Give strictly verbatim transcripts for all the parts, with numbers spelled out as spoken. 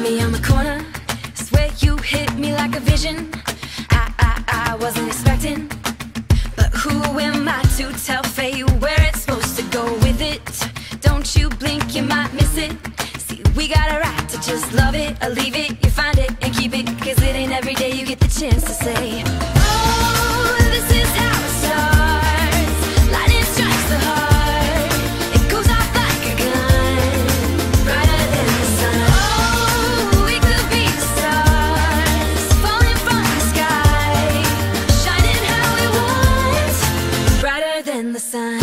me on the corner, swear you hit me like a vision. I, I, I wasn't expecting, but who am I to tell fate where it's supposed to go with it? Don't you blink, you might miss it. See, we got a right to just love it or leave it. You find it and keep it, cause it ain't every day you get the chance to say, oh, this is how it starts. Lightning strikes the heart, it goes off like a gun, brighter than the sun. Oh, we could be stars, falling from the sky, shining how we want, brighter than the sun.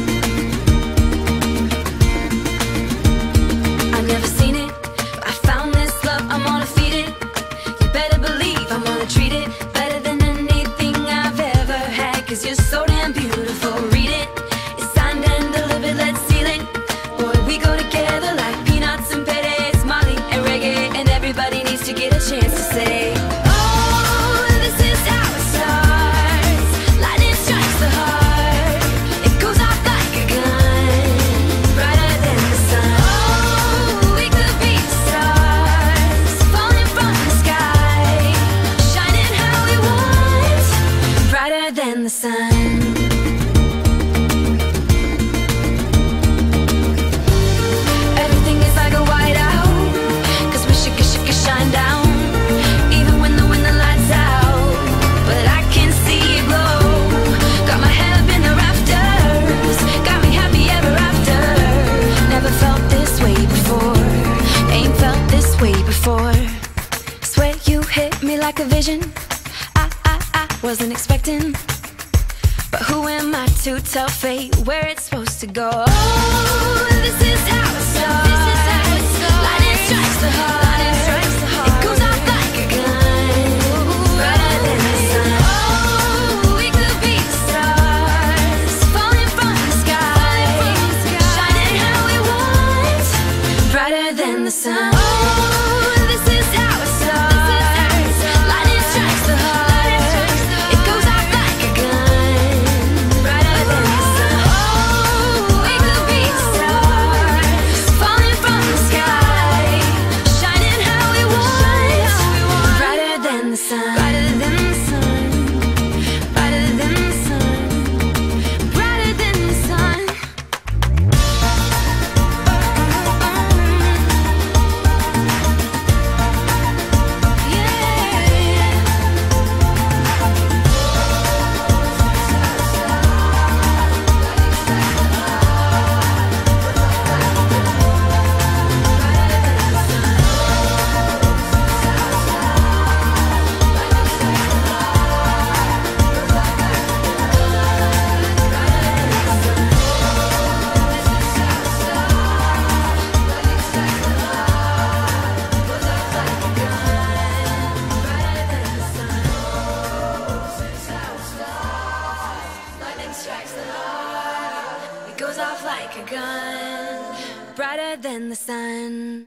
I've never seen it, but I found this love, I'm gonna feed it. You better believe I'm gonna treat it better than anything I've ever had, cause you're so damn beautiful. Read it, it's signed and delivered, let's seal it. Boy, we go together like peanuts and peres, Molly and reggae, and everybody needs to get a chance to say, oh, this is how it starts. Lightning strikes the heart, it goes off like a gun, brighter than the sun. Oh, we could be stars, falling from the sky, shining how we want, brighter than the sun. Everything is like a whiteout, cause we should, should, should shine down, even when the, when the lights out. But I can see it glow, got my head up in the rafters, got me happy ever after. Never felt this way before, ain't felt this way before. Swear you hit me like a vision. I, I, I wasn't expecting, but who am I to tell fate where it's supposed to go? Oh, this is how it starts. Lightning strikes the heart, it goes off like a gun, brighter than the sun. Oh, we could be stars, falling from the sky, shining how we want, brighter than the sun. Oh, this is how it starts. Lightning strikes the heart, it goes off like a gun, brighter than the sun. Oh, we could be stars, falling from the sky, shining how we want, brighter than the sun. Brighter than the sun, brighter than the sun, brighter than the sun. Strikes the heart, it goes off like a gun, brighter than the sun.